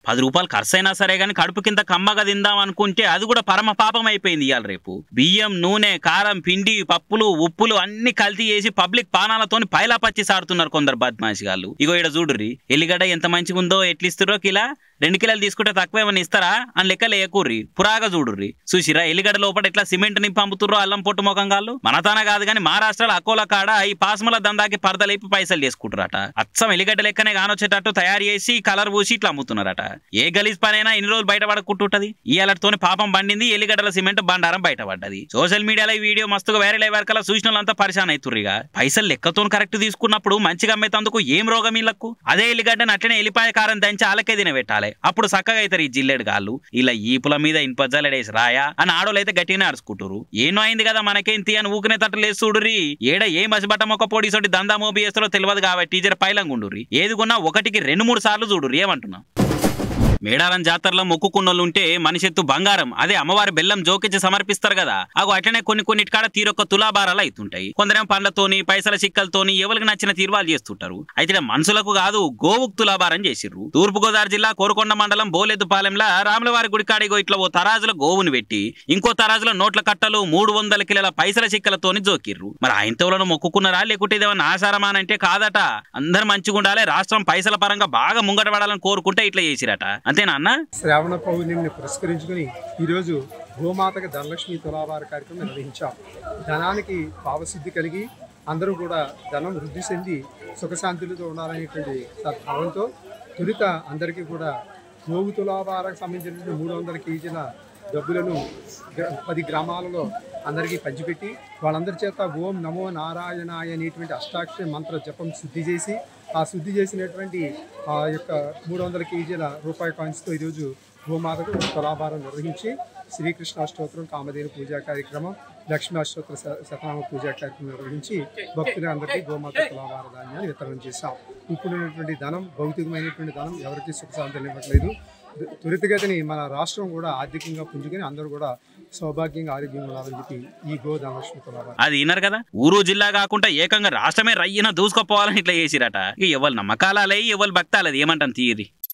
రూపాయలు ఖర్చైనా సరే గాని కడుపు కింద కమ్మగా తిందాం అనుకుంటే అది కూడా పరమ పాపం అయిపోయింది ఇవాళ రేపు. బియ్యం, నూనె, కారం, పిండి, పప్పులు, ఉప్పులు అన్ని కల్తీ చేసి పబ్లిక్ పానాలతోని పైలా పచ్చి సాడుతున్నారు కొందరు బద్మాషిగాళ్ళు. ఇగో ఇక్కడ చూడుర్రి, ఎల్లిగడ్డ ఎంత మంచిగా ఉందో, ఎట్లిస్తురో కిలా 2 కిలోలు తీసుకుంటే తక్కువ ఏమన్నా ఇస్తారా అని లెక్క లేకూర్రి. పురాగా చూడుర్రి. చూసిరా ఎల్లిగడ్డ లోపల ఎట్లా సిమెంట్ నింపి పంపుతుర్రో అల్లం పొట్టు మొఖంగాళ్ళు. మనతాన కాదు గాని మహారాష్ట్రలో అకోలా కాడ ఈ పాస్మల దందాకి పరదలేపి పైసలు చేసుకుంటారట. అచ్చం ఎల్లిగడ్డ లెక్కనే కానొచ్చేటట్టు తయారు చేసి కలర్ పూసి ఇట్లా అమ్ముతున్నారట. ఏ గలీజ్ పనైనా ఇన్ని రోజులు బయటపడకుంటుంటది. ఈ అలర్తోని పాపం పండింది, ఎల్లిగడ్డల సిమెంట్ బండారం బయటపడ్డది. సోషల్ మీడియాలో ఈ వీడియో మస్తుగా వైరల్ అయ్యే వరకల్లా చూసిన వాళ్ళంతా పరిశాన్ అవుతుర్రిగా. పైసలు లెక్కతో కరెక్ట్ తీసుకున్నప్పుడు మంచిగా అమ్మేతందుకు ఏం రోగం ఇళ్లకు? అదే ఎల్లిగడ్డను అట్లనే ఎల్లిపాయ కారం దంచి ఆలకే తినబెట్టాలి. అప్పుడు చక్కగా అవుతారు ఈ జిల్లెడు గాళ్ళు. ఇలా ఈపుల మీద ఇనుపజల్లడేసి రాయా అని ఆడోళ్ళు అయితే గట్టిగానే అరుచుకుంటారు. ఏనో అయింది కదా మనకేంతి అని ఊకునే తట్టు లేసి చూడుర్రి. ఏడ ఏం బసిబట్ట మొక్క పొడిసోటి దందా మోబీ చేస్తారో తెలియదు కాబట్టి టీచర్ పైలంగుండుర్రి. ఏదిగున్నా ఒకటికి 2-3 సార్లు చూడుర్రి. ఏమంటున్నా? మేడారం జాతరలో మొక్కుకున్నోళ్ళుంటే మనిషెత్తు బంగారం, అదే అమ్మవారి బెల్లం జోకించి సమర్పిస్తారు కదా. అగో అట్లనే కొన్నిటికాడ తీరొక్క తులాభారాలు అవుతుంటాయి. కొందరేమో పండ్లతోని, పైసల చిక్కలతోని ఎవరికి నచ్చిన తీర్వాలు చేస్తుంటారు. అయితే మనుషులకు కాదు, గోవుకు తులాభారం చేసిర్రు. తూర్పుగోదావరి జిల్లా కోరుకొండ మండలం బోలెద్దుపాలెంలో రాములవారి గుడికాడిగో ఇట్లా ఓ తరాజులో గోవును పెట్టి ఇంకో తరాజులో నోట్ల కట్టలు 300 కిలోల పైసల చిక్కలతోని జోకిర్రు. మరి ఆయనతోలను మొక్కుకున్నారా లేకుంటే ఇదేమన్నా ఆచారమా అంటే కాదట. అందరు మంచిగా ఉండాలి, రాష్ట్రం పైసల పరంగా బాగా ముంగట పడాలని కోరుకుంటే ఇట్లా చేసిరట. అంతేనా అన్న? శ్రావణ పౌర్ణమిని పురస్కరించుకుని ఈరోజు గోమాతకి ధనలక్ష్మి తులాభార కార్యక్రమం నిర్వహించాం. ధనానికి భావసిద్ధి కలిగి అందరూ కూడా ధనం వృద్ధి చెంది సుఖశాంతులతో ఉండాలనేటువంటి సద్భావంతో తొలుత అందరికీ కూడా గోవు తులాభారకు సంబంధించిన 300 కేజీల డబ్బులను 10 గ్రామాలలో అందరికీ పంచిపెట్టి వాళ్ళందరి చేత ఓం నమో నారాయణాయ అనేటువంటి అష్టాక్షరి మంత్ర జపం శుద్ధి చేసి ఆ శుద్ధి చేసినటువంటి ఆ యొక్క 300 కేజీల రూపాయి కాయిన్స్తో ఈరోజు గోమాతకు తులాభారం నిర్వహించి శ్రీకృష్ణ అష్టోత్తరం, కామధేను పూజా కార్యక్రమం, లక్ష్మీ అష్టోత్తర శతనామ పూజా కార్యక్రమం నిర్వహించి భక్తులందరికీ గోమాత తులాభార ధాన్యాన్ని వితరణ చేశాం. ఇప్పుడున్నటువంటి ధనం, భౌతికమైనటువంటి ధనం ఎవరికి సుఖశాంతులు ఇవ్వట్లేదు. త్వరితగతిని మన రాష్ట్రం కూడా ఆర్థికంగా పుంజుకొని అందరూ కూడా సౌభాగ్యంగా ఆరోగ్యంగా ఉండాలని చెప్పి ఈ గో ధనలక్ష్మి తులాభారం. అది విన్నారు కదా, ఊరు జిల్లా కాకుండా ఏకంగా రాష్ట్రమే రయ్యన దూసుకుపోవాలని ఇట్లా చేసిరట. ఇక ఎవరు నమ్మకాలే, ఎవరు భక్తాలది ఏమంటాను తీరి.